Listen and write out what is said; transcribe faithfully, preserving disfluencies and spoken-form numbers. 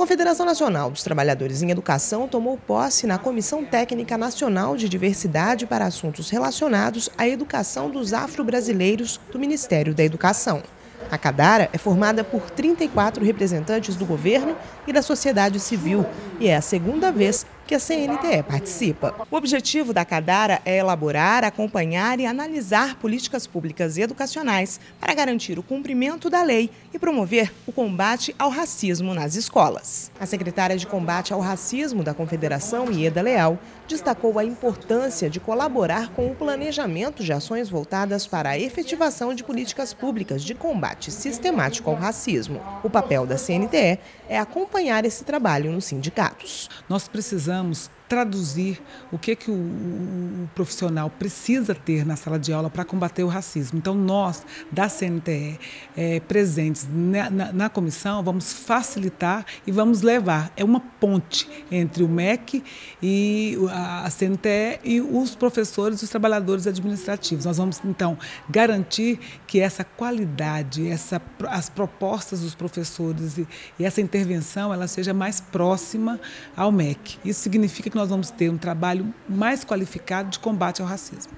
A Confederação Nacional dos Trabalhadores em Educação tomou posse na Comissão Técnica Nacional de Diversidade para Assuntos Relacionados à Educação dos Afro-Brasileiros do Ministério da Educação. A Cadara é formada por trinta e quatro representantes do governo e da sociedade civil e é a segunda vez que a C N T E participa. O objetivo da Cadara é elaborar, acompanhar e analisar políticas públicas e educacionais para garantir o cumprimento da lei e promover o combate ao racismo nas escolas. A secretária de Combate ao Racismo da Confederação, Ieda Leal, destacou a importância de colaborar com o planejamento de ações voltadas para a efetivação de políticas públicas de combate sistemático ao racismo. O papel da C N T E é acompanhar esse trabalho nos sindicatos. Nós precisamos traduzir o que, que o, o, o profissional precisa ter na sala de aula para combater o racismo. Então, nós, da C N T E, é, presentes na, na, na comissão, vamos facilitar e vamos levar. É uma ponte entre o M E C e a, a C N T E e os professores e os trabalhadores administrativos. Nós vamos, então, garantir que essa qualidade, essa, as propostas dos professores e, e essa intervenção, ela seja mais próxima ao M E C. Isso significa que nós vamos ter um trabalho mais qualificado de combate ao racismo.